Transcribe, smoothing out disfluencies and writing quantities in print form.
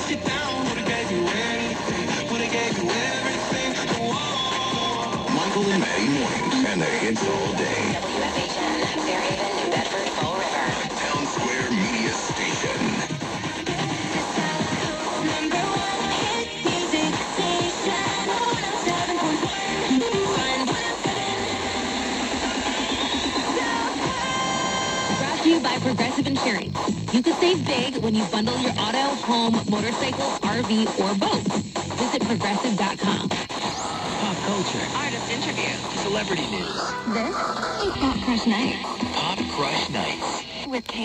you down, would've gave you anything, would've gave you everything. Whoa. Michael and Maddie mornings and the hits all day. WFHN, Fairhaven, New Bedford, Fall River. Town Square Media Station. Brought to you by Progressive Insurance. You can save big when you bundle your auto, home, motorcycle, RV, or boat. Visit Progressive.com. Pop culture. Artist interview. Celebrity news. This is Pop Crush Night. Pop Crush Nights. With